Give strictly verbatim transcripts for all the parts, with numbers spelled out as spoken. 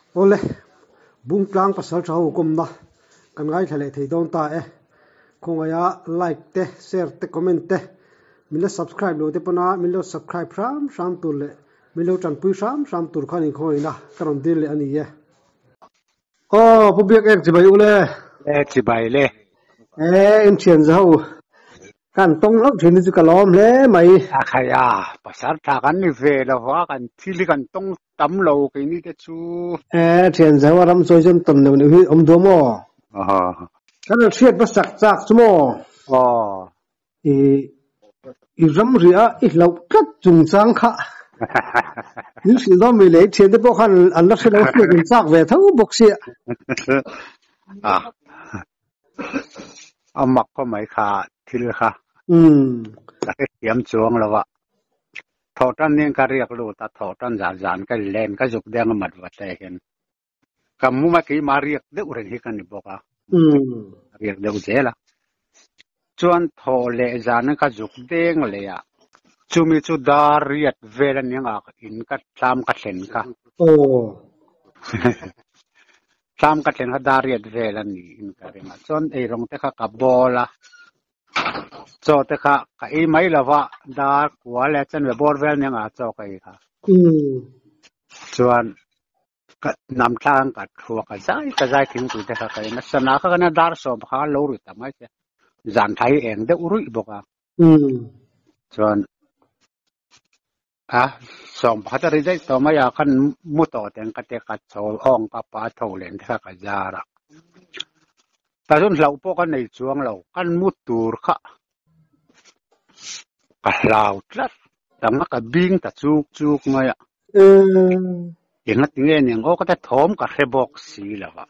Ole bung tlang pasal thau kum na kan ngai thale thei don ta e khongaya like te share te comment te mila subscribe lo te pana mila subscribe ram ram tur le mila chan pu ram ram tur khani khoi na karon dil le ani ye o pubiak ek jibai ule e chi bai le e em chen zau kan tong lok thin chu kalom le mai a khaya pasar tha kan ni ve la wa kan thili kan tong tam lo ke ni te chu e chen zau ram soi chen ton ne hi om do mo a kan thiet ba sak chak chu mo o e i ram ria i lo kat chung chang kha ni sil do mi le chen de bo khan an la se lo se kin chak ve thau bok sia a amak ko mai kha thil kha um ta ke tiam chuang lo wa tho tan ning ka riak lu ta tho tan jan jan ka len ka juk deng mat wa te hen kam mu ma ki ma riak de uren hi kan ni boka um riak de u je la chuan tho le jan ka juk deng le ya chumi chu dar riat velan yang a in ka tlam ka thlen ka oh tlam ka thlen ka dar riat velan ni in ka renga chon ei rong te kha ka bola cho te kha ka ei mai lawa dar kwa le chen we bor vel yang a cho ka i kha um chuan ka nam tlang ka thua ka zai ka zai thing tu te kha ka na sana ka na dar so kha lo ru ta mai zan thai eng de urui boka um chuan a som phatari dai to maya kan mu to ten ka te ka chol ong ka pa tho len tha ka jara ta jun lau po kan nei chuang lo kan mu tur kha ka lau tlat tama ka bing ta chuk chuk maya um inga tinge ning o ka ta thom ka rebok si lawa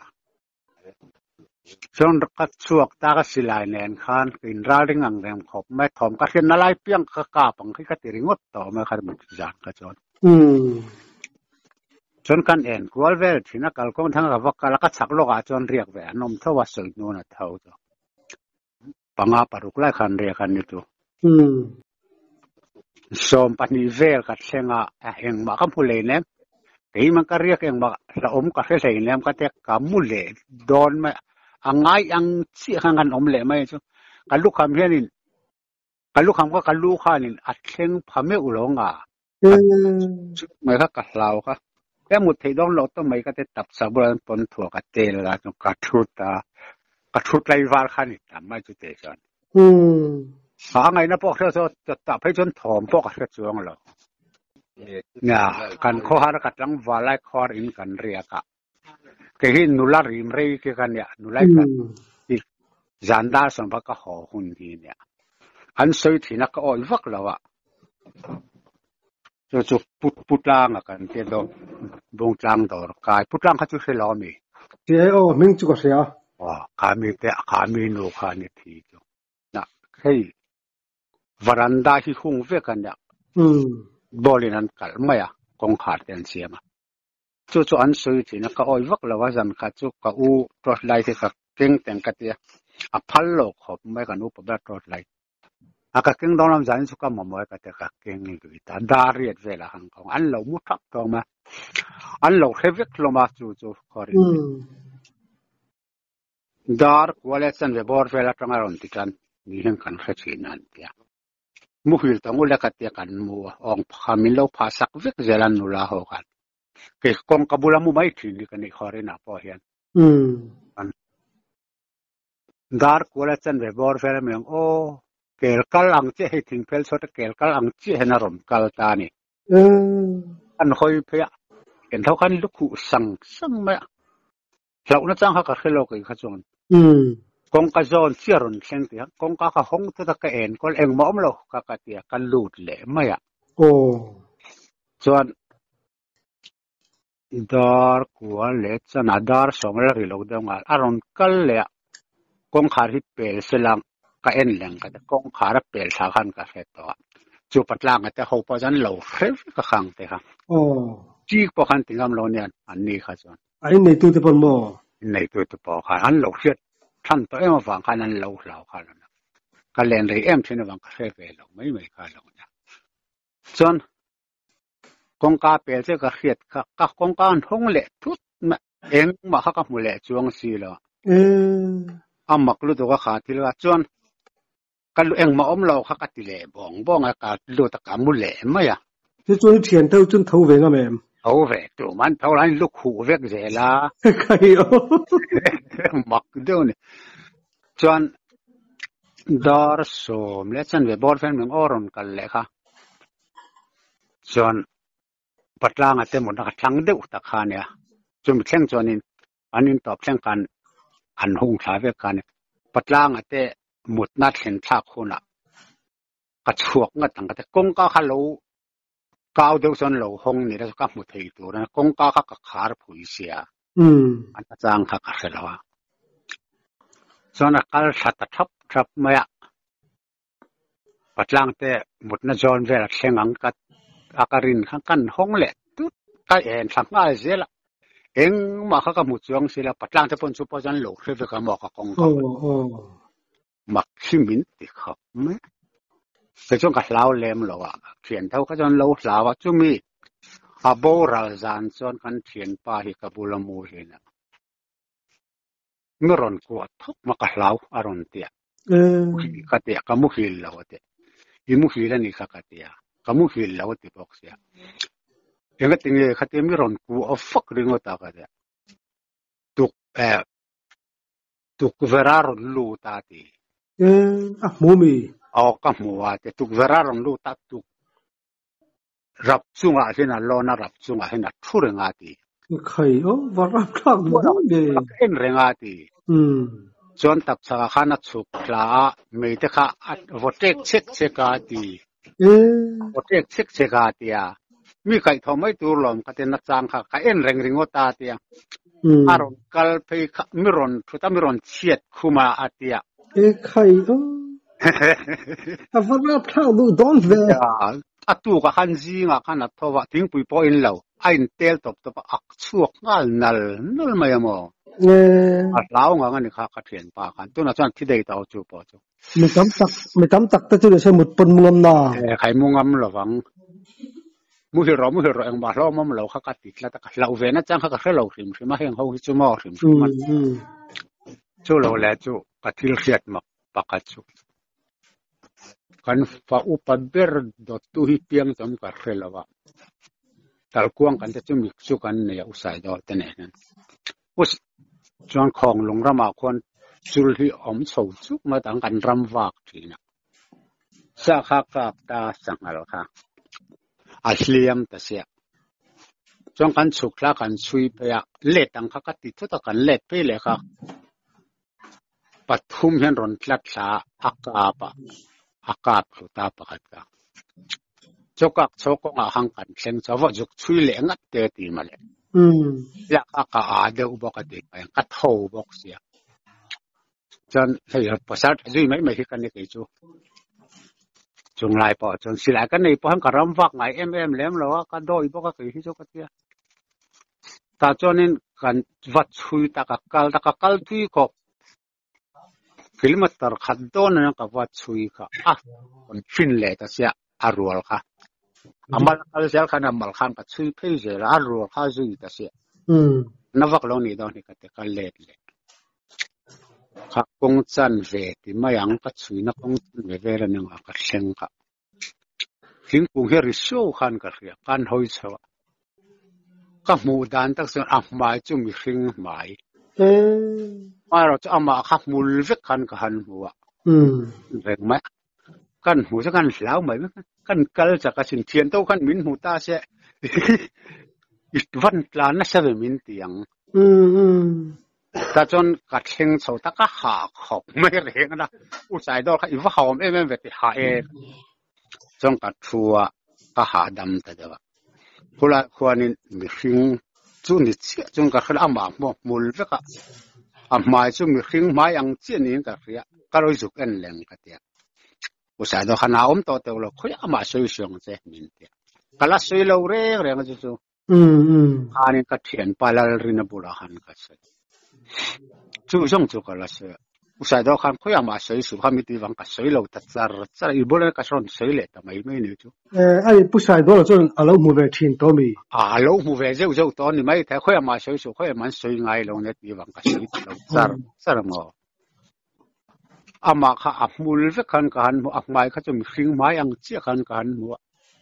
chon ka chuak ta ka silai nen khan kin ra ring ang rem khop mai thom ka ken nalai piang ka ka pang khi ka ti ringot to ma khar mu jan ka chon um chon kan en kwal vel thina kal kong thang ka wak kala ka chak lo ka chon riak ve anom thawa soi nu na thau to panga paruk lai khan re khan ni tu um som pani vel ka thenga a heng ma ka phule ne ke man ka riak eng ma la om ka hle nem ka te ka mu le don ma angai ang chi hangan om le mai chu ka lu kham hianin ka lu kham ka ka lu khanin a thleng phame u lo nga um mai ka ka hlau ka e mu thei dong lo to mai ka te tap sa bran pon thua ka te la chu ka thu ta ka thu lai war khan ta mai chu te chan um ha ngai na pok so ta ta phei chon thom pok ka chuang lo nya kan kho har ka tlang walai khor in kan ria ka ke hin nula rim rei ke kan ya nulai ka zanda som ba ka ho hun hi nya an soi thina ka oi vak lawa chu chu put putlang kan te do bong tlang dor kai putlang kha chu se lo mi ti ai o ming chu ko sia wa ka mi te ka mi nu kha ni thi chu na hei varanda hi hung ve kan ya um bolin an kal maya kong khat ten siama chu chu an soi thina ka oi vak lawa zan kha chu ka u trot lai te ka keng teng ka tia a phal lo khop mai kan u pa ba trot lai a ka keng dong lam zan chu ka mo mo ka te ka keng ni lui ta da riat ve la hang kong an lo mu thak to ma an lo hevek lo ma chu chu khori um dar kwale chan ve bor ve la tanga ron ti kan ni hen kan kha chin an tia mu hil ta mu la ka tia kan mu ong phamin lo pha sak vek zelan nu la ho kan ke kong kabula mu mai thi ni kan ni khori na po hian um dar kwale chan ve bor ve la meng o kel kal ang che he thing fel chota kel kal ang che he na rom kal ta ni um an hoi phe ken thau kan lu khu sang sang ma lau na chang ha ka khelo kai kha chon um kong ka zon chiaron thleng tia kong ka ka hong tu ta ka en kol eng mom lo ka ka tia kan lut le maya oh chuan dar kwa le chana dar song la ri lo de ngal aron kal le kong khar hi pel selang ka en leng ka kong khar pel sa khan ka he to chu patlang ate ho pa jan lo khrev ka khang te ha oh chi po khan tingam lo ne an ni kha chon ai nei tu te pon mo nei tu tu po kha an lo hiat than to em wang khan an lo lau khan na ka len ri em thina wang ka he ve lo mai mai kha lo na chon kong ka pel che ka hiat ka ka kong ka an hong le thut เองมาเขาก็มุเล่จวงสีแล้วเอออามักรู้ตัวขาดที่ละจวนกันเองมาอมเราเขาก็ติเล่บ้องบ้องอากาศรู้ตะการมุเล่ไหมอ่ะที่จวนเทียนเท่าจนเท่าเวงอ่ะแม่เอาเวกตัวมันเท่าไรลูกหูเวกเจล่ะใครอ๋อมักเดี๋ยวนี้จวนดาร์สโมเลชันเวบอร์เฟนมึงออรุนกันเลยค่ะจวนปัตลางอาเตหมดนักทั้งเดือดตะคาเนี่ยจนมีเช่นจวนนี้อันนี้ตอบเช่นกันอันหงสายเวกันเนี่ยปัตลางอาเตหมดนัดเห็นทักคนละกระชวกงัดต่างกันแต่กงก็ฮัลโหลก้าวเดียวจนเราหงนี่แล้วก็หมดที่ตัวนะกงก็ขักขาร์ผู้เสียอืมอันจางขักเสร็จแล้วส่วนการสัตว์ทับทับไม่อะปัจจังแต่หมดน่าจอนเวลาเสียงอังกัดอาการินข้างกันห้องเล็ดตุ๊ดก็เห็นสังอะไรเสียละเองมาเขาก็หมดจวงเสียละปัจจังแต่ปนสุปจันหลงเรื่องกับหมอกกงก็มักชิมินติครับไหมแต่ช่วงกับเราเล่มเราอะเขียนเท่าก็จนเราสาวจุมีอาโบราณจานจนกันเขียนป้าฮิกับบุลมูเห็นเมื่อรอนกวดทุกมากับเราอารมณ์เตียกเตียก็มุขิลแล้วเตียอีมุขิลนี่ก็เตียก็มุขิลแล้วเตียบอกเสียเองก็ติงเอขัดเตียไม่รอนกูเอาฟักริงอตากเตียตุกเออตุกเวรารลูตาตีเอออ่ะมูมีเอาก็มัวเตียตุกเวรารลูตาตุกรับจุงอาเห็นอะไรน่ารับจุงอาเห็นอะไรทุเรงอาตีใครอ๋อวารับข้างมันเด้เอ็นเรงอาตีอืมจนตักสาขานัดสุขลาไม่ได้ค่ะวอเต็กเช็คเช็คอาตีเออวอเต็กเช็คเช็คอาตีอ่ะมีใครทำไม่ตัวหลอมก็เป็นนักจ้างค่ะเอ็นเร่งริงอตาตีอ่ะอารมณ์กัลไปมิรอนทุตามิรอนเชียดคุมาอาตีอ่ะเอ้ใครอ๋อวารับข้างดูดอนเวอะตัวก็ขันซีงอ่ะขันนัดทว่าทิ้งปุยปอยน์แล้วไอ้เตลตบตบอักชั่วงัลนัลนัลไม่ยอมเออเราเงานี่ค่ะขัดเถียนปากันตัวนั้นจนที่ได้ต่อจูบจูไม่จำตักไม่จำตักแต่ตัวเดียวใช้หมดปนมุงมนาใครมุงมหรอฟังมุฮิรอมุฮิรอเองบ้าเรามั่มเราขัดติดแล้วแต่เราเวนัจังขัดเราหิมใช่ไหมเองเขาจูมอหิมใช่ไหมจูเราแล้วจูกัดทิลเสียดมักปากจูกันฟ้าอุปเบิร์ดตัวฮิเปียงจำกัดเราว่าแต่กวางกันจะจูมิกจูกันเนี่ยอุตส่าห์ดอแต่เนี่ยอุสจวนของลงรำมาคนสุลที่อมโฉจุกมาตั้งกันรำวักทีนะสักขักกับตาสังหารค่ะอัศลียมตาเสียจวนกันสุขละกันช่วยไปอะเล็ดตั้งขักติดทุกกันเล็ดไปเลยค่ะปัดทุ่มเห็นรอนพลัดสาอากาบอากาบสุตาปะกันค่ะจกักโชกงาหังกันเส้นสาวจุกช่วยเลี้ยงเตตีมาเลยอืมอยากอาอาเดี๋ยวบอกกันเด็กไปกัดโถบอกเสียจนเฮ้ยภาษาจุยไม่ไม่คิดกันนี่กี่จูจงไล่ปอจนสิไล่กันนี่พอหันการรำฟักไงเอ็มเอ็มเลี้ยมแล้วก็โดยบอกกันกี่จูกันเดียแต่จนนี้กันวัดชุยตะกักกัลตะกักกัลทุยก็กิโลเมตรขัดโดนนั่นก็วัดชุยก็อ่ะคนฟินเลยแต่เสียอารัวค่ะอามัลคัลเซลขันอามัลขันก็ชุยเพย์เจออารัวข้าจุยแต่เสียนับว่าเรานี่ตอนนี้ก็เด็กเล็ดเลยข้ากงจันเวทีไม่ยังก็ช่วยนักกงจันเวเวรนึงก็เชิงก็ทิ้งกงเฮริโซขันก็เรียกการหอยเชวก็มูดานตั้งแต่อามาจุมีสิ่งหมายมาเราจะอามาขับมูลวิกันก็หันหัวเรื่องไหมกันหูจะกันเหลาไหมกันกัลจะกันสินเทียนโตกันมินหูตาเสียอีกวันลาน่าจะเป็นมินเตียงอืมอืมแต่จนกัดเชิงโซตะก็หาขอบไม่เรียงนะอุตส่าห์ดอกอีว่าหอมเอ็มเอ็มเวทีหาเองจนกัดชัวก็หาดำแต่เดียวพลาควรนี่มีสิ่งจุนนี่เชี่ยจนกัดขึ้นอามาหมกมูลแล้วก็อามาจุมีสิ่งไม้ยังเชี่ยนี่ก็เรียก็รู้สึกเอ็นแรงก็เดียวอุตส่าห์ดอกขนาดอมโตเตียวเราคุยอามาช่วยช่วยเสียมินเดียวก็ละช่วยเราเร่งเร่งจู่จู่อืมอืมอันนี้ก็เทียนไปแล้วรินบุราหันก็เสียจู่ช่องจู่ก็ละเสียใส่ดอกคันเขาอยากมาสวยสุดเขามีตีวังกับสวยเราตัดจารจารอีบุเรก็ชอนสวยเลยแต่ไม่ไม่เนี่ยจูเออไอ้ผู้ชายตัวจนอาลูมูเวทินตัวมีอาลูมูเวเจ้าเจ้าตัวนี้ไม่แต่เขาอยากมาสวยสุดเขาอยากมันสวยไงลงเนี่ยตีวังกับสวยเราจารจารมั้งอามาข้าอับมูลเวกันกันมัวอับไม่เขาจะมีสิ่งไม้ยังเชี่ยกันกันมัว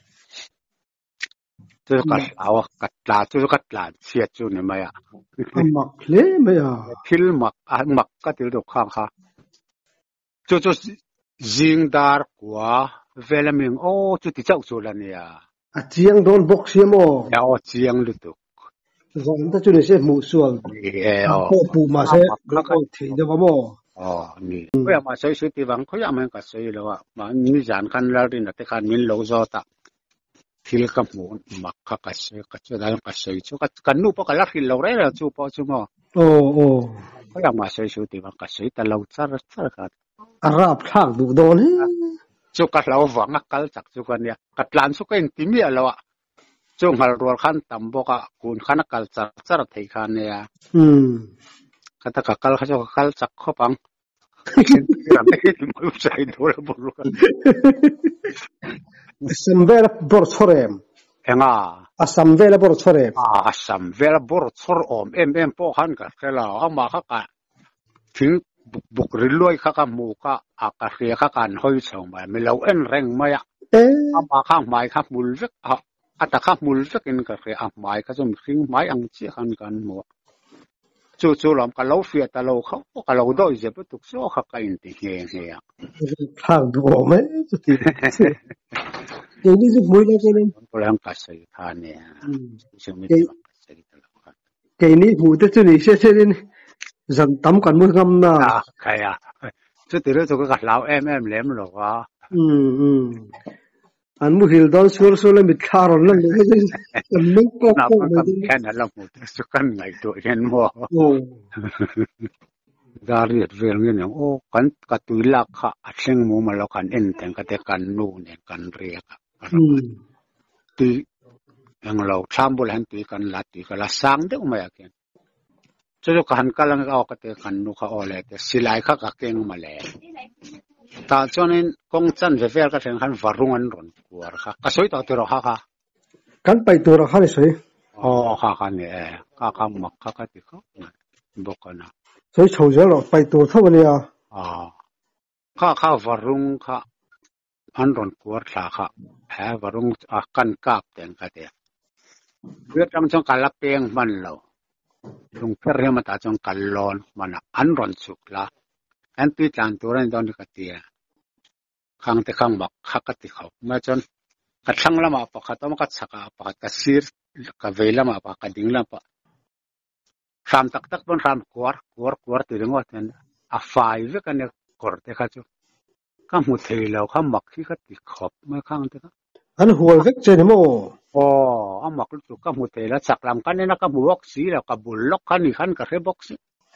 จะกัดเอากัดลาจะกัดลาเสียจูเนี่ยไม่อะมักเลยไม่อะทิลมักอ่ะมักก็ติดดอกข้างค่ะจูจูจิงดาร์กว่าเวลามิงโอ้จูติเจ้าจูแล้วเนี่ยอ่ะจียงโดนบกเสียมั้งแล้วจียงลุตุกตอนนั้นจูนี่เสียมูส่วนเออโอ้ปูมาเสียแล้วก็ทิ้งเดี๋ยวมั้งอ๋อนี่เขาอยากมาใช้ชีวิตที่วังเขาอยากมันก็ใช้แล้วอ่ะมันมีจานกันแล้วดินะแต่การมินโลจอตาทิลกับมูนมักก็ก็ใช้ก็จะได้ก็ใช้ชูก็กันนู้ปก็ลักทิลเราได้แล้วชูพอชูมั้งโอ้โอ้เขาอยากมาใช้ชีวิตที่วังก็ใช้แต่เราจะรักษากันอาราบทางดูโดนชูกัดเราหวังกัดจักชูกันเนี่ยกัดลานชูก็อินติมีอะไรวะชูหัลรัวขันตั้มบอกว่าคุณขันกัดจักจักที่ขันเนี่ยอืมขัดกัดกัดเขาชูกัดจักข้อปังyang ini mau saya dulu baru. Sambil bersorem. Enggak. Sambil bersorem. Ah, sambil bersorem. Em em pohan kan kalau ama kakak, ting buk rilui kakak muka akar dia kakak hoi sama. Melau en reng maya. Ama kakak mai kakak mulvek. Ata kakak mulvek ini kakak amai kakak mungkin mai ang cikan kan mu. Chú chú làm cái lâu phiệt ta lâu không cái lâu đôi giờ bắt tục số khác cái gì thế thế à thằng đồ mấy cái này rất vui lắm cho nên tôi làm cái gì thà nè cái này vui tới cho nên sẽ cho nên dần tắm còn muốn ngâm na cái à chú từ đó tôi cái lão em em lém rồi à ừ ừ anh muốn hiểu đó số số là bị khá rồi lắm anh muốn có có cái này là một số cái ngày tuổi hiện mua ra riết về người này ô cái cái tuổi là cả sinh mua mà lo cái em tiền cái cái nô này cái riết thì yang lo sambul han tuổi cái là tuổi cái là sang đấy mà cái cho cho cái cái là cái cái nô cái ole cái silai cái cái cái mà lẽ ta cho nên công chân về về cái thằng hắn varungan rồi của ha cái soi tao tiêu ha ha cái bài tiêu ha này soi oh ha ha nè cái cái mặc cái cái gì không bốc cái nào soi chầu giờ rồi bài tiêu thâu này à à cái cái varung cái hắn rồi của ha ha ha varung à căn cáp tiền cái đấy biết trong trong cái lắp beng mình lâu dùng cái riêng mà ta trong cái lon mà hắn rồi chụp là anh tuy chánตัวนั้นตอนนี้ก็เตี้ยข้างแต่ข้างบักข้าก็ติดเขาเมื่อจนกระทั่งละมาปะข้าต้องกัดสักปะกระซีร์กระเวลมาปะกระดิ่งละปะสามตักตักบนสามขวดขวดขวดตีรงว่าเนี่ยอ่ะไฟเวกันเนี่ยกดแต่ข้าจูข้ามุดเทแล้วข้าบักที่ก็ติดขอบเมื่อข้างแต่ก็อันหัวเวกเจนโมอ๋ออ่ะบักลูกข้ามุดเทแล้วสักลำกันเนี่ยนะข้าบุกสีแล้วข้าบุลล็อกขันนี่ขันกระเรบ็อกสี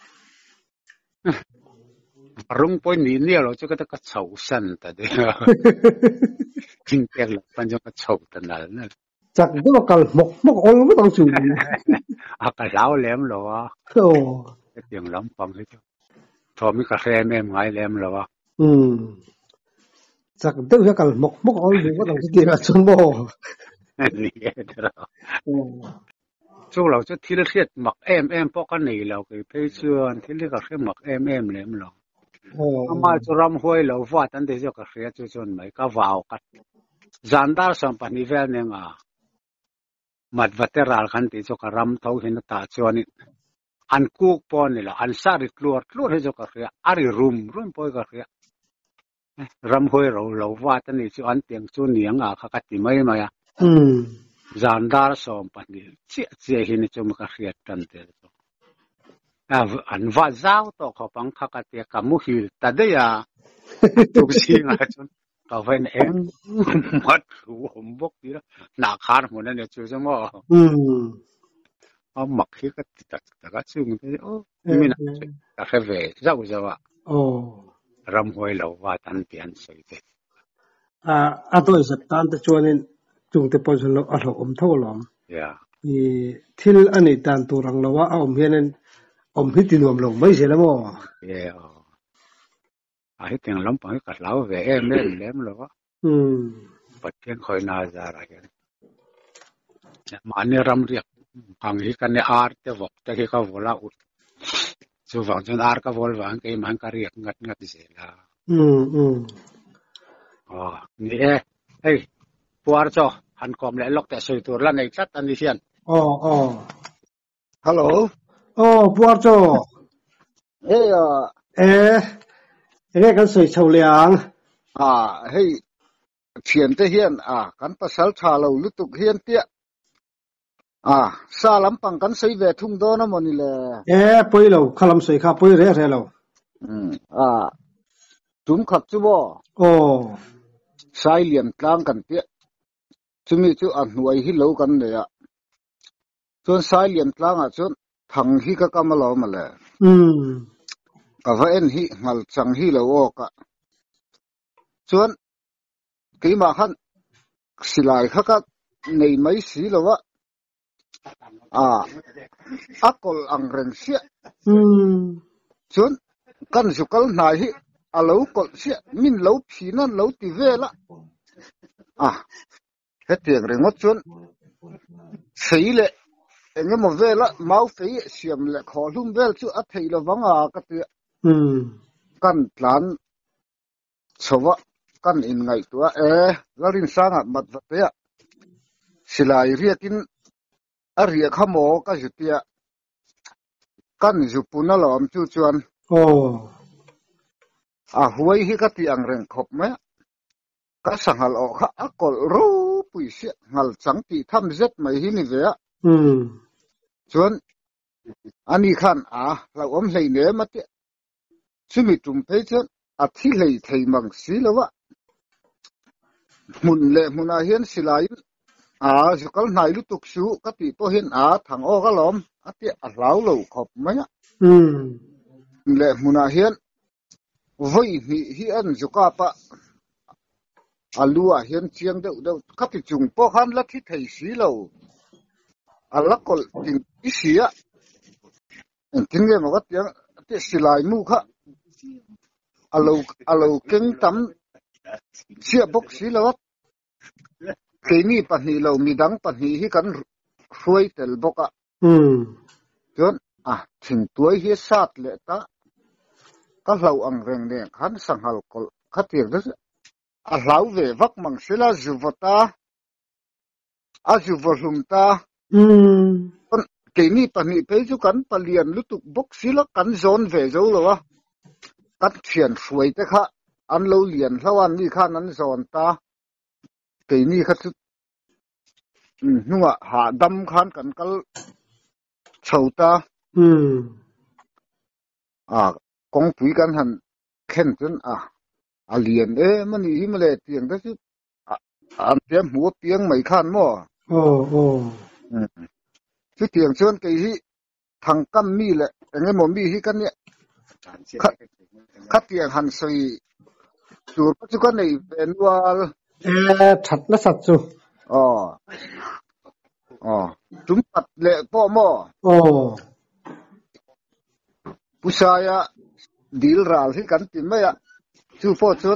รุ่งปอยนี่เนี่ยเราจะก็ต้องกระเช้าสั้นแต่เดียวจริงๆแล้วมันจะกระเช้าแต่นั่นนะจากตัวกัลหมกหมกอ้อยไม่ต้องสูงอากาศเล้าแหลมหรอวะโอ้เสียงล้ำฟังให้เจ้าทอมีกระแสแม่ไม้แหลมหรอวะอืมจากตัวกัลหมกหมกอ้อยไม่ต้องเกี่ยวกับชนโม่นี่เด้อช่วงเราจะที่เรียกหมักเอ็มเอ็มพวกกันนี่เราเคยไปเชื่อที่เรียกกันหมักเอ็มเอ็มแหลมหรออามาจะรำห้วยเราว่าตั้งแต่เจ้าก็เสียจุดจนไม่ก็ว้าวกันจันดาร์สัมพันธ์นิเวศเนี่ยอ่ะมัดวัตรราลขันติเจ้าก็รำเท่าเห็นตาจวนนี่อันกุกปอนนี่แหละอันสาริกลัวกลัวให้เจ้าก็เสียอาริรุมรุมปอยก็เสียรำห้วยเราเราว่าตั้งแต่จวนเตียงจวนเหนียงอ่ะข้าก็ติไม่มาอ่ะจันดาร์สัมพันธ์นี่เจี๊ยเจี๊ยเห็นเจ้ามันก็เสียตั้งแต่อันว่าเจ้าตัวเขาฟังข้าก็เตียกับมุฮิลแต่เดียทุกสิ่งอะไรจนก็เป็นเองมัดหัวผมบอกดีแล้วหนักขาหมดนั่นเนี่ยจู่ๆมั้งอืมเอาหมักที่ก็ติดแต่ก็ซึ่งโอ้ไม่น่าจะแต่แค่เวเจ้าจะว่าโอ้รำห้วยเราว่าตันเปลี่ยนสวยเด็ดอ่าอันตัวสัตว์ตันแต่ชวนนี่จุงแต่พอจะเราเอาเราอมเท่าหลอมอีที่อันนี้ตันตัวรังเราว่าเอาอมเพียนอมพิธีรวมลงไม่ใช่แล้วมั้งเออ ai tiếng lắm bằng cái lão về em em lém rồi đó ừ bật cái khơi na ra rồi mà anh ram riết hàng hi cái này art cái vọc cái cái vô la ut so vọng chân art cái vô vàng cái mang cái riết ngắt ngắt gì là ừ ừ oh nè hey puar cho han kom lại lóc tại soi tour là này chắc anh đi xem ồ ồ Hello. ồ bùa cho Hey, uh, ê nghe cái sợi sầu liang à, hey, thiền te hiền, à, kan pasal cha lo lutuk hiền tia. À, sa lam pang kan sei ve thung do na moni le. ê bơi lâu khalam sợi khá bơi rẻ rẻ lâu Hmm, à, tum khap chu bo. ồ Sai liam tlang kan tia. Chumi chu an nuai hi lo kan ne ya. Chon sai liam tlang a chon thang hi ka kamalo ma le. ừ Ka va en hi ngal chang hi lo o ka. Chon ki ma khan silai kha ka nei mai si lo wa. À, akol ang ren sia. ừ Chun kan zukal nai hi alo kol sia min lo phina lo ti vela à he tiang rengot chun sei le enge mo vela mau fei siam le kholum vel chu a thei lo wanga ka ti ừ kan plan chowa kan in ngai tua e larin sanga mat vatia silai riakin a ria khamo ka jutia kan zupuna lom chu chuan ồ à huai hi ka ti ang reng khop me ka sangal o kha akol ro pui se ngal chang ti tham zet mai hi ni ve ừ chuan ani khan a la om hlei ne ma te chumi tum pe chuan a thi hlei thei mang si lawa mun le muna hian silai a zukal nai lu tuk su ka ti po hian a thang o ga lom a ti a hlau lo khop mai ừ le muna hian voi hi hi an zuka pa alua hian chiang deuh deuh ka ti chung po khan la thi thei si lo alakol ting isia tin nge ma wat yang ti silai mu kha alo alo keng tam sia bok si lo ke ni pa ni lo mi dang pa ni hi kan ruai tel boka ừ chon a thing tuai hi sat le ta ka hlau ang reng ne khan sanghal kol khatir da a hlau ve vak mang sila zuvata a zuvolum ta ừ ke ni pa ni pe chu kan palian lutuk bok sila kan zon ve zo lo wa kan thian hruai te kha an lo lian hlawan ni khan an zon ta ke ni kha chu nuwa ha dam khan kan kal chhota ừ à kong pui kan han khen chun à a lian e mani hi male tiang da chu an tiam hu piang mai khan mo ồ ồ chu tiang chuan ke hi thang kam mi le enge mo mi hi kan ne khát tiang han soi chu chu kan nei benwal ê thật là thật chứ ờ ờ chúng pat le po mo ồ pusaya dil ral hi kan ti mai a chu po chuan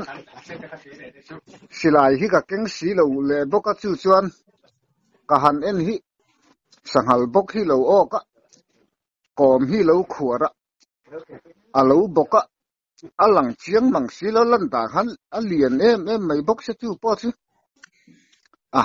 silai hi ka keng si lo le boka chu chuan ka han en hi sanghal bok hi lo o ka kom hi lo khuara alo boka alang chiang mang si lo lan da han alien em em mai bok se chu po chu à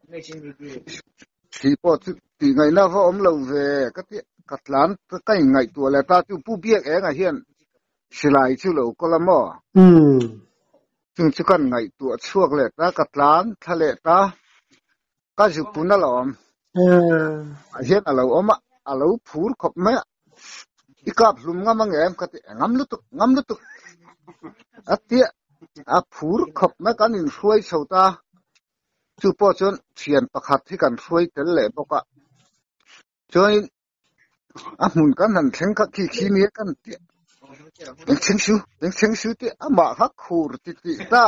thì po chu ti ngai na vo om lo ve ka ti katlan ka kai ngai tu le ta chu pu biek e nga hian silai chu lo ko la mo ừ chung chu kan ngai tu chuak le ta katlan thale ta ka ju puna lom ê a hian alo oma alo phur khop me ikap lum nga mang em ka ti ngam lu tu ngam lu tu atia a phur khop me kan in hruai chhota chu po chon thian pakhat hi kan hruai tel le boka choi a mun kan han thleng ka ki khi ni kan ti beng cheng shu beng cheng shu ti a ma kha khur ti ti ta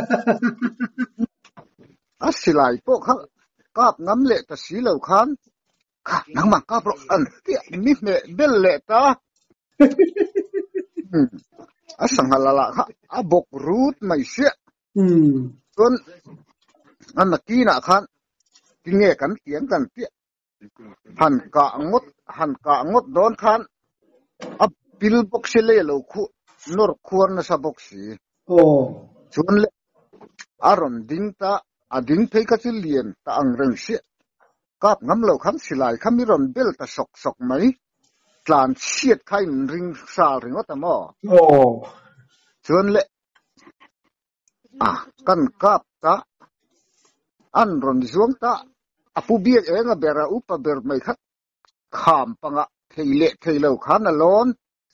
a silai po kha kap ngam le ta si lo khan kha nang ma kap ro an ti mi me bel le ta a sanghalala kha a bok rut mai se um chon an na ki na khan tinge kan tiang kan ti han ka ngot han ka ngot don khan a pil bok se le lo khu nor khuar na sa bok si oh chon le aron ding ta a ding thei ka chil lien ta ang reng se kap ngam lo kham silai kham mi ron bel ta sok sok mai tlan siet khai ring sal ring ot mo oh chon le a kan kap ta an ron zuang ta apu biek enga bera upa ber mai khat kham panga theile theilo khan alon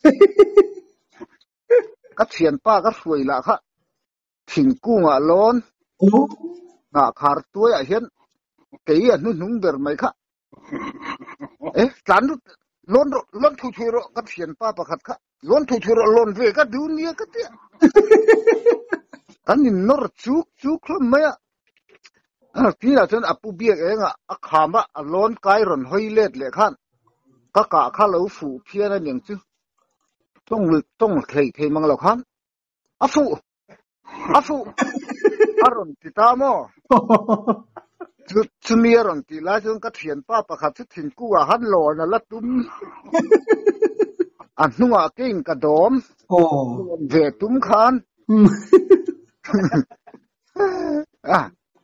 ka thian pa ka hruai la kha thingkunga lon oh na khar tuai a hian kei a nu nung ber mai kha eh tlan lon lon thu thu ro ka thian pa pakhat kha lon thu thu ro lon ve ka dunia ka te kan in nor chuk chuk hlom mai a ti la chen apu biek enga a khama a lon kai ron hoilet le khan ka ka kha lo fu phian a ning chu tong tong thei thei mang lo khan a fu a fu aron ti ta mo chu chu mi aron ti la chung ka thian pa pakhat chu thin ku a han lo na la tum an hnunga king ka dom oh ve tum khan à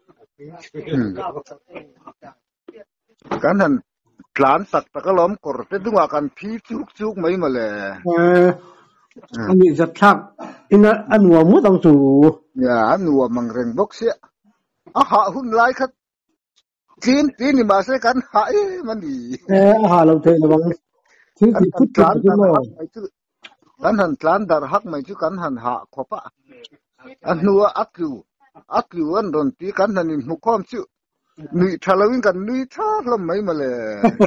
kan han tlan sak ta ka lom kor te dunga kan phi chuk chuk mai ma le eh anh bị giật thắc ina ăn uống mất ông chủ ya nuwa mang reng bok se a ha hun lai khat tin tin ni ma se kan ha e man ni eh hà lâu thế là bằng thứ kan gì han phút tlan chụp dar cái hak mai chu kan han tlan dar hak mai chu kan han ha khopa an nuwa aklu aklu an don ti kan han in mu khom chu nui thalawin kan nui tha lam mai ma le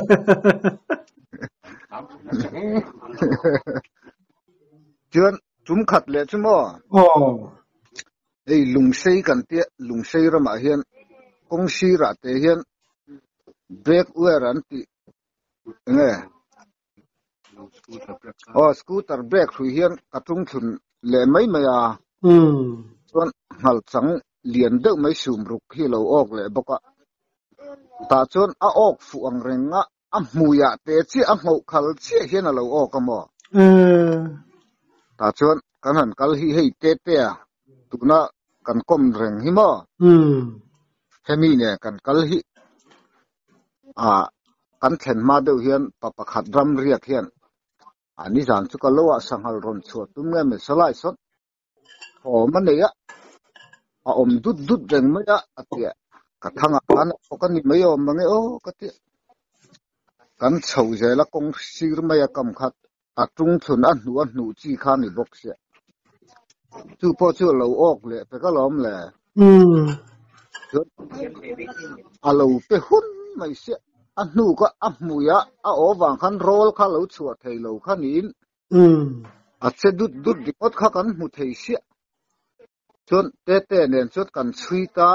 chuan chum khat le chu mo oh ei lung sei kan te lung sei rama hian kong si ra te hian break wer an ti nge oh scooter break hui hian katung thun le mai maya um chuan hal chang lian deuh mai sum ruk hi lo ok le boka ta chuan a ok fu ang renga a hmuya te chi a ngau khal chi hian a lo ok mo eh ta chuan kan han kal hi hei te te a tuna kan kom reng hi mo um hemi ne kan kal hi a kan thlen ma deuh hian pa pakhat ram riak hian ani zan chu ka lowa sanghal ron chhuat tum nge me salai sot o maneya a om dut dut reng mai a atia ka thanga an o kan ni mai om mangi o ka ti kan chho je la kong sir mai a kam khat a tung thun a hnu a hnu chi khan ni bok se chu po chu lo ok le pe ka lom le um a lo pe hun mai se a hnu ka a hmuya a o wang khan rol kha lo chhuat thei lo khan in um a che dut dut di ot kha kan hmu thei se chon te te nen chot kan chui ta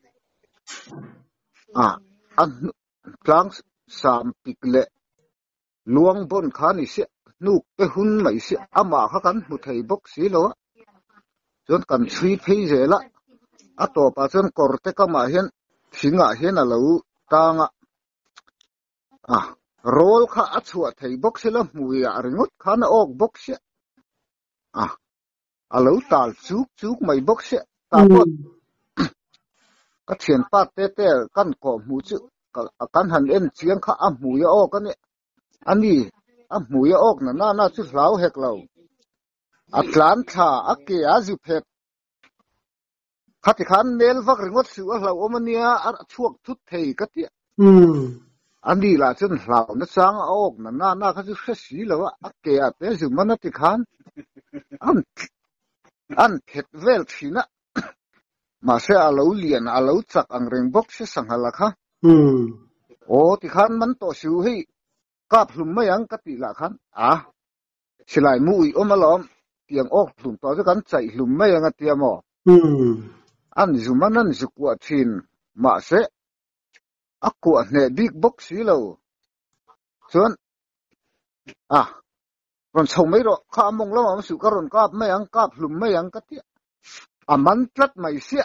a an tlang sam pikle luang bon khan ni se nu pe hun mai se ama kha kan hmu thei bok si lo chon kan chui phei je la a to pa chon kor te ka ma hian thinga hian a lo tanga à roll kha a chhuat thei box la hmuya ringot khan ok box à a lo tal chuk chuk mai box ta pot ka thian pa te te kan ko hmu chu kan han en chiang kha a hmuya ok ani ani a hmuya ok na na na chu hlau hek lo atlan tha a ke a zu phet khati khan nel vak ringot su a hlau omania a chuak thut thei ka ti um anh đi là chân lão nó sáng ốc mà na na cái chút xí là vợ kể à thế dù mà nó thì khán anh anh thiệt vel thì na mà sẽ à lâu liền à lâu chắc anh rèn bốc sẽ sang hà lạc ha um ô thì khán mình tổ siêu hi cáp lùm mấy anh cái tỷ là khán à chỉ lại mũi ôm mà lom tiếng ốc lùm tổ cho khán chạy lùm mấy anh tiêm mò um anh dù mà anh dù qua thiên mà sẽ aku ne big box silo chuan à ron chho mai ro kha mong lo ma su ka ron kap mai ang kap hlum mai ang ka ti aman tlat mai sia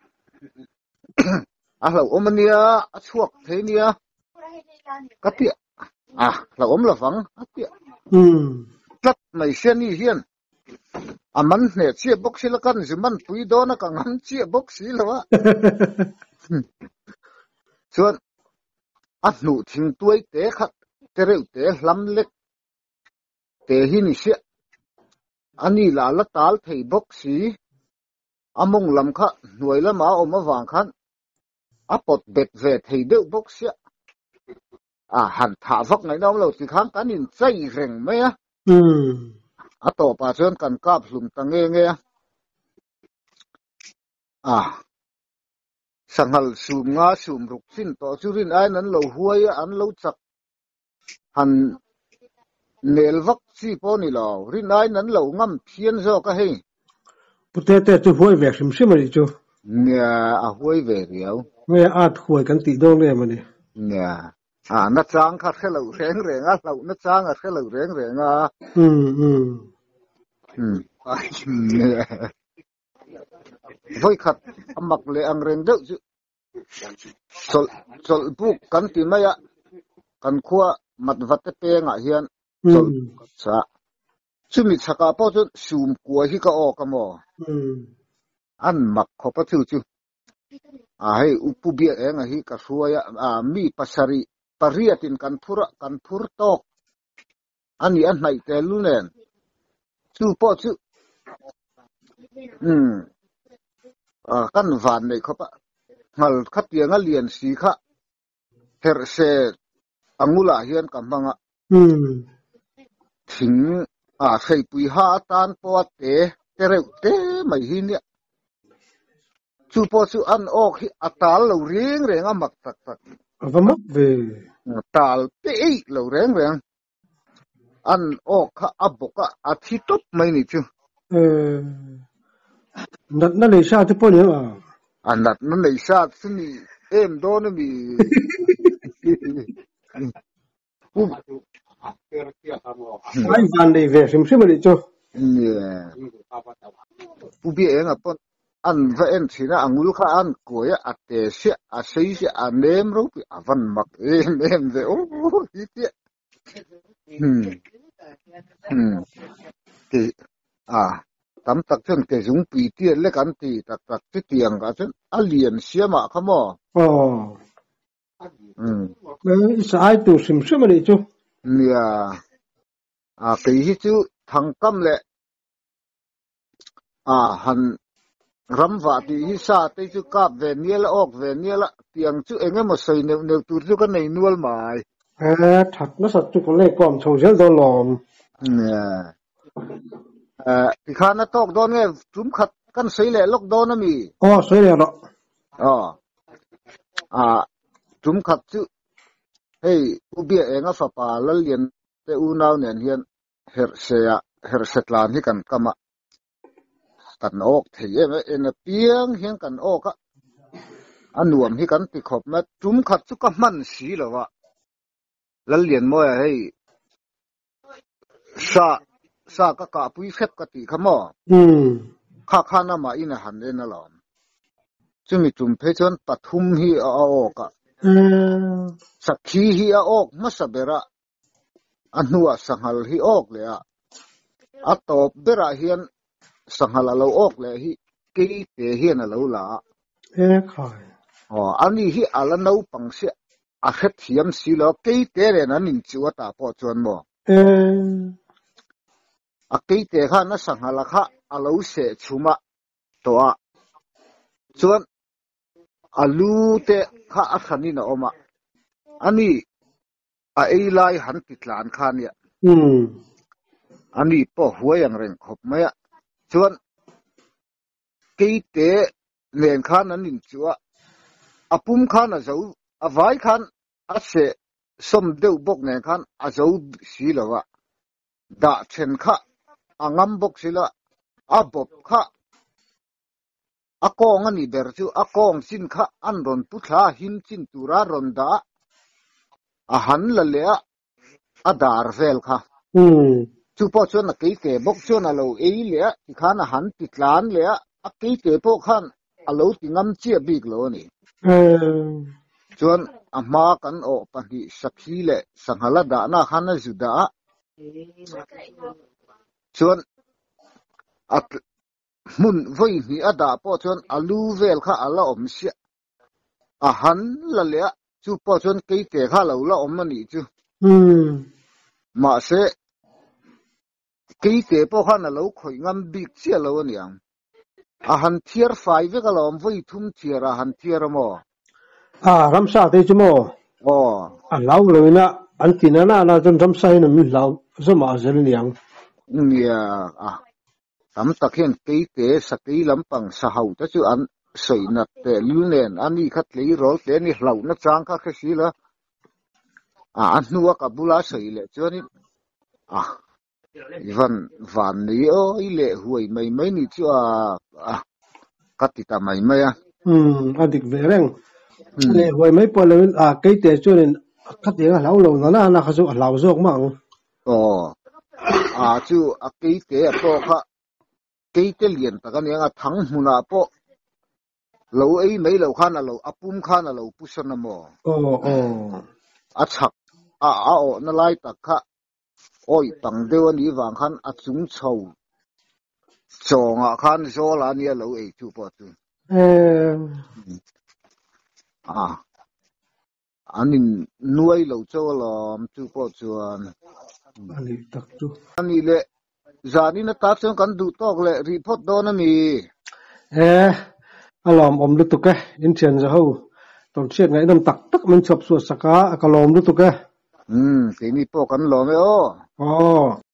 a lo omania a chuak theinia ka ti à là ốm là vắng ừ rất này xuyên đi hiền à mình nè chia bốc xí là căn gì mình túi đó nó càng hắn chia bốc xí là vợ xuân ăn nụ thình tuổi té khát té rượu té lắm lết té hin xí anh đi là lát tál thầy bốc xí à mong làm khát nuôi là mà ôm vàng khát à bột bệt về thầy đeo bốc xí à hẳn thả vóc này đâu lâu thì kháng cá nhìn dây rừng mấy á ừ à tổ bà chân cần cáp lùm ta nghe nghe à sang hal sum nga sum ruk sin to churin ai nan lo huai an lo chak han nel vak si po ni lo rin ai nan lo ngam phian zo ka he bute te tu huai ve sim sim ri chu nya a huai ve riau me at huai kan ti dong le mani nya à nó trang khát cái lẩu rèn rèn á lẩu nó trang à cái lẩu rèn rèn à ừ ừ ừ với khát mặc lệ ăn rèn đâu chứ sol sol buk kan ti mai á kan khua mặt vật te ngã hiền sol sa chứ mình saka po chứ sum của hi ka o ka mo ừ ăn mặc khó bắt chứ à hay upu bia e nga hi ka suaya à mi pasari pariatin kan pura kan pur tok ani an nai te lunen chu po chu um à kan van nei khopa ngal khat ye nga lian si kha her se angula hian ka manga ừ thing à thei pui ha tan po te te reu te mai hi ni chu po chu an ok hi atal lo ring reng a mak tak tak và mất về tal te lo reng reng an ok kha aboka a thi top mai ni chu ờ nó nó lấy sao thế bao nhiêu à an nat na nei sa sini em do na mi ai van đây về sim sim ri chu yeah u bi eng a pon an va en thina angul kha an koya ate se a sei se a nem ro pi avan mak em em ve o hi ti hm hm ti à tam tak chen ke jung pi ti le kan ti tak tak ti tiang ga chen a lian sia ma khamo ờ hm đấy sai tu sim sim ri chu nia à cái hi chu thang kam le à han ram va ti hi sa te chu kap ve niel ok ve niel tiang chu enge mo sei ne ne tur chu ka nei nual mai à thật nó sạch chu con này còn sầu riêng đâu lòm nè à thì khá nó tóc đó nghe chúng khát căn sei le lok đó nó mi ờ sấy rồi đó ờ à chúng khát chu hey u bia enga fa pa lal yen te u nau nen hian her se her setlan hi kan kama kan ok thei em en piang hian kan ok a anuam hi kan ti khop na tum khat chu ka man si lawa lal yen mo hei sa sa ka ka pui phep ka ti khamo ừ kha kha na ma ina han en alom chumi tum phe chon pathum hi a ok a à sakhi hi a ok masabera anua sanghal hi ok le a atop bera hian sanghal lo ok le hi ke te hian a lo la ê khỏi อ๋ออันนี้ที่อาลันเอาปังเสียอาเฮ็ดเทียมสีแล้วเกยเตเรนันนินจิวตาพอจวนบ่เอออาเกยเตค่ะนะสังหาละค่ะอาลูเสชุมะตัวจวนอาลูเตค่ะอาขันนี่นะอมะอันนี้อาเอไลหันติดหลานค่ะเนี่ยอืมอันนี้ป่อหัวอย่างเร่งขบไหมอะจวนเกยเตเลียนค่ะนั้นนินจิวอาปุ่มค่ะนะเจ้าอาไว้ค่ะอาเสสมเดียวบกเนี่ยค่ะอาเจ้าสีแล้ววะดาเชนค่ะอางำบกสิละอาบบค่ะอากองอันนี้เบอร์จูอากองสินค่ะอันรอนพุทธาหินสินตุรารอนดาอาหันละเลียอาดาร์เวลค่ะอืมจ chú po chuan là cái kẻ bốc chuan là lâu ấy lẽ thì khá là hắn tịt lán lẽ à cái kẻ po khan à lâu thì ngâm chia big lâu nè chuan à ma kan o pa hi sakhi le sanghala da na khan na juda chuan à mun voi ni ada po chuan alu vel kha ala om sia à hắn là lẽ chú po chuan cái kẻ kha lâu la om ni chú mà sẽ cái tế bao han là lâu khởi ngâm big chia lâu anh em à han thier phai với cái lòng với thum thier à han thier mà à ram sa thế chứ mò ồ à lâu rồi nè anh tin na na chân ram sa nó mình lâu rất mà dễ liang yeah à tắm ta khen cái tế sa cái lắm bằng sa hậu cho chú anh sợi nát để lưu nền anh đi khát lấy rồi để đi lâu nó trang các cái gì là à anh nuôi cả bula sợi lệ cho nên à van van ni o ile huai mai mai ni chu a a katita mai mai a um adik vereng le huai mai po le a ke te chu nen khati nga lau lo na na kha chu lau zok mang o a chu a ke te po kha ke te lien ta kan nga thang huna po lo ei mai lo khan a lo apum khan a lo pusan mo o o a chak a a o na lai ta kha ôi bằng đeo anh đi vàng khăn à chúng sầu chồng à khăn số là nia lâu ấy chú bỏ chú à anh nuôi lâu cho là chú bỏ chú anh đi tắc chú anh đi lệ giờ đi nó tác xong cần đủ tóc lệ report đó nó mi ê alom om lu tuke in chen za ho ton chiat ngai dam tak tak min chop su saka akalom lu tuke um cái này bỏ cần lo mấy ô oh